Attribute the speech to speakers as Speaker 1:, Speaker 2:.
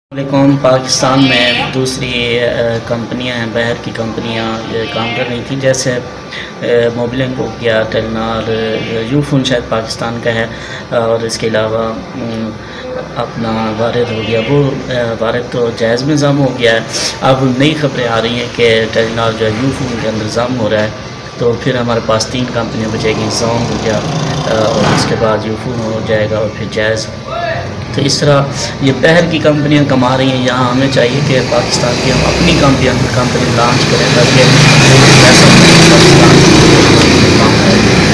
Speaker 1: Telecom Pakistan में दूसरी कंपनियां हैं, बाहर की कंपनियां काम कर रही थी, जैसे मोबिलिंक हो गया, टेलनार, यूफोन शायद पाकिस्तान का है, और इसके अलावा अपना वारिद हो गया। वो वारिद तो जायज़ में ज़म हो गया है। अब नई खबरें आ रही हैं कि टेलनार जो है यूफोन के अंदर ज़म हो रहा है, तो फिर हमारे पास 3 कंपनियाँ बचेगी, जॉन हो गया और उसके बाद यूफोन हो जाएगा और फिर जायज़। तो इस तरह ये बाहर की कंपनियां कमा रही हैं, यहाँ हमें चाहिए कि पाकिस्तान की हम अपनी कंपनी लॉन्च करें ताकि पैसा पाकिस्तान काम आए।